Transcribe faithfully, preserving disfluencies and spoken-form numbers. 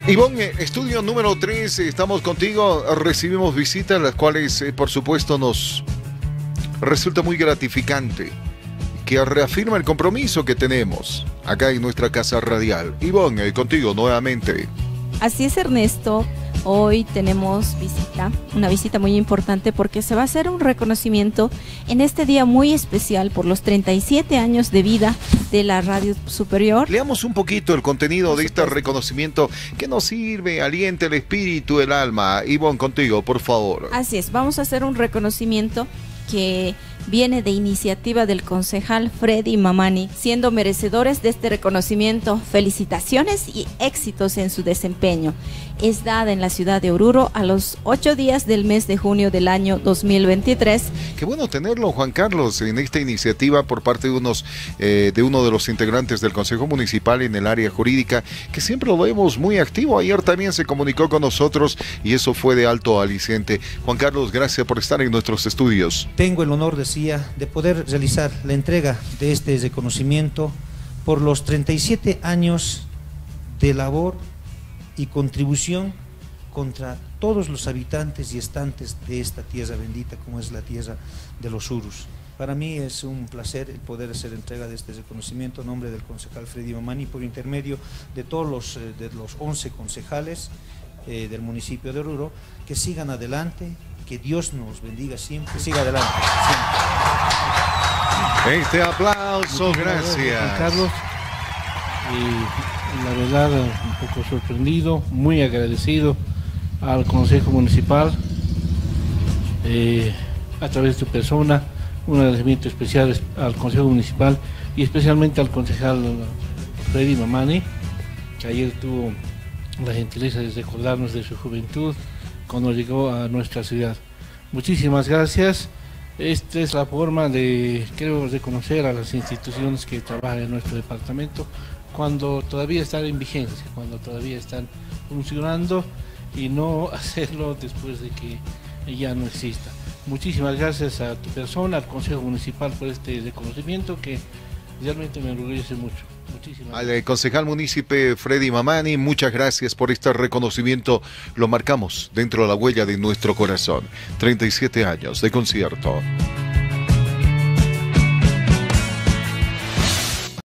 Ivonne, estudio número tres, estamos contigo, recibimos visitas, las cuales eh, por supuesto nos resulta muy gratificante, que reafirma el compromiso que tenemos acá en nuestra casa radial. Ivonne, eh, contigo nuevamente. Así es, Ernesto. Hoy tenemos visita, una visita muy importante porque se va a hacer un reconocimiento en este día muy especial por los treinta y siete años de vida de la Radio Superior. Leamos un poquito el contenido de este reconocimiento que nos sirve, alienta el espíritu, el alma. Ivonne, contigo, por favor. Así es, vamos a hacer un reconocimiento que viene de iniciativa del concejal Freddy Mamani, siendo merecedores de este reconocimiento. Felicitaciones y éxitos en su desempeño. Es dada en la ciudad de Oruro a los ocho días del mes de junio del año dos mil veintitrés. Qué bueno tenerlo, Juan Carlos, en esta iniciativa por parte de, unos, eh, de uno de los integrantes del Consejo Municipal en el área jurídica, que siempre lo vemos muy activo. Ayer también se comunicó con nosotros y eso fue de alto aliciente. Juan Carlos, gracias por estar en nuestros estudios. Tengo el honor, decía, de poder realizar la entrega de este reconocimiento por los treinta y siete años de labor y contribución contra todos los habitantes y estantes de esta tierra bendita como es la tierra de los Urus. Para mí es un placer el poder hacer entrega de este reconocimiento en nombre del concejal Freddy Mamani por intermedio de todos los, eh, de los once concejales eh, del municipio de Oruro, que sigan adelante, que Dios nos bendiga siempre, siga adelante siempre. Este aplauso, gracias. gracias Juan Carlos. Y la verdad, un poco sorprendido, muy agradecido al Consejo Municipal, eh, a través de tu persona, un agradecimiento especial al Consejo Municipal y especialmente al concejal Freddy Mamani, que ayer tuvo la gentileza de recordarnos de su juventud cuando llegó a nuestra ciudad. Muchísimas gracias. Esta es la forma de, creo, reconocer a las instituciones que trabajan en nuestro departamento cuando todavía están en vigencia, cuando todavía están funcionando, y no hacerlo después de que ya no exista. Muchísimas gracias a tu persona, al Consejo Municipal, por este reconocimiento que realmente me enorgullece mucho. Muchísimas Al gracias. concejal munícipe Freddy Mamani, muchas gracias por este reconocimiento. Lo marcamos dentro de la huella de nuestro corazón. treinta y siete años de concierto.